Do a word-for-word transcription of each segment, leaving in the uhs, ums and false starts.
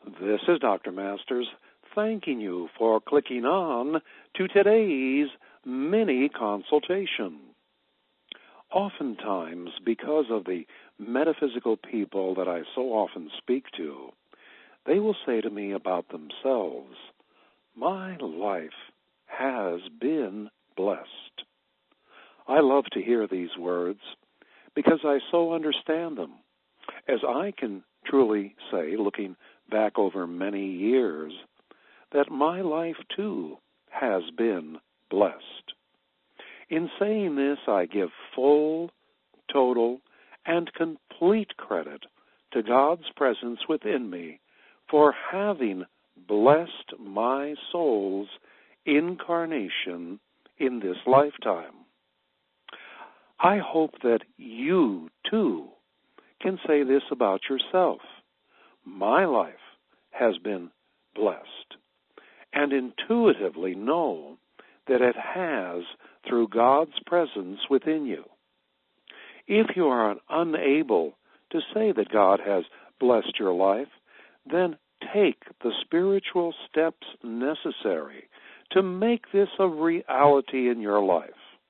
This is Doctor Masters thanking you for clicking on to today's mini consultation. Oftentimes, because of the metaphysical people that I so often speak to, they will say to me about themselves, "My life has been blessed." I love to hear these words because I so understand them, as I can truly say, looking back over many years, that my life too has been blessed. In saying this, I give full, total, and complete credit to God's presence within me for having blessed my soul's incarnation in this lifetime. I hope that you too can say this about yourself. My life has been blessed, and intuitively know that it has through God's presence within you. If you are unable to say that God has blessed your life, then take the spiritual steps necessary to make this a reality in your life.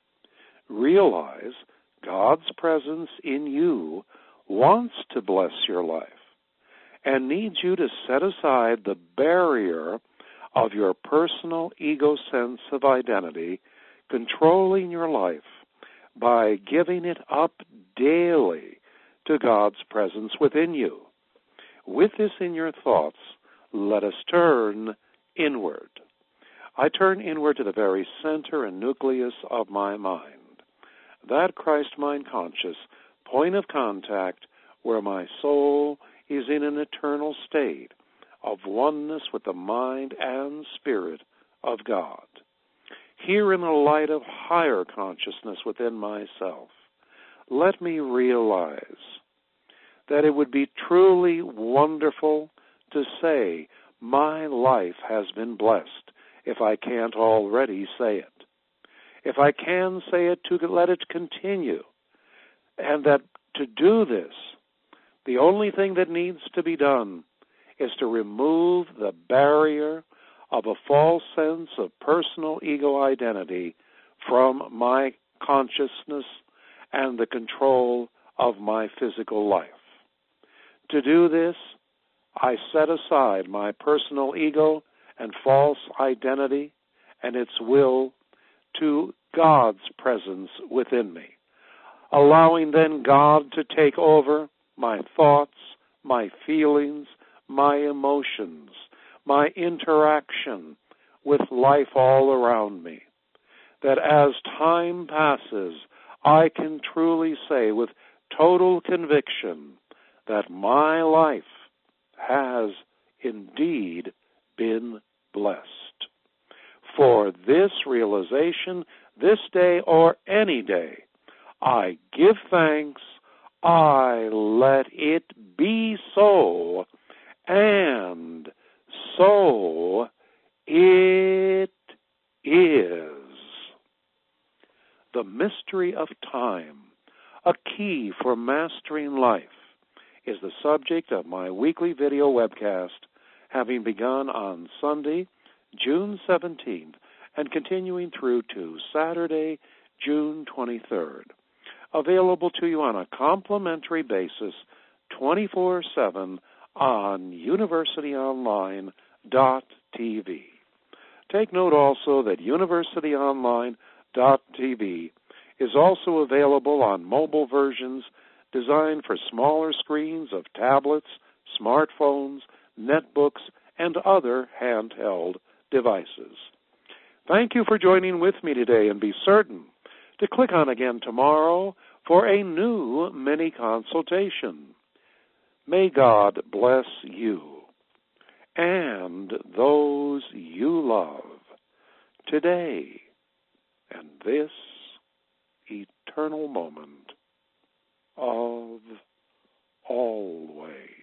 Realize God's presence in you wants to bless your life and needs you to set aside the barrier of your personal ego sense of identity controlling your life by giving it up daily to God's presence within you. With this in your thoughts, let us turn inward. I turn inward to the very center and nucleus of my mind, that Christ mind conscious point of contact where my soul is in an eternal state of oneness with the mind and spirit of God. Here in the light of higher consciousness within myself, let me realize that it would be truly wonderful to say, my life has been blessed, if I can't already say it. If I can say it, to let it continue. And that to do this, the only thing that needs to be done is to remove the barrier of a false sense of personal ego identity from my consciousness and the control of my physical life. To do this, I set aside my personal ego and false identity and its will to God's presence within me, allowing then God to take over my thoughts, my feelings, my emotions, my interaction with life all around me. That as time passes, I can truly say with total conviction that my life has indeed been blessed. For this realization, this day or any day, I give thanks, I let it be so, and so it is. The mystery of time, a key for mastering life, is the subject of my weekly video webcast, having begun on Sunday, June seventeenth, and continuing through to Saturday, June twenty-third. Available to you on a complimentary basis, twenty-four seven on university online dot t v. Take note also that university online dot t v is also available on mobile versions designed for smaller screens of tablets, smartphones, netbooks, and other handheld devices. Thank you for joining with me today, and be certain to click on again tomorrow for a new mini consultation. May God bless you and those you love today and this eternal moment of always.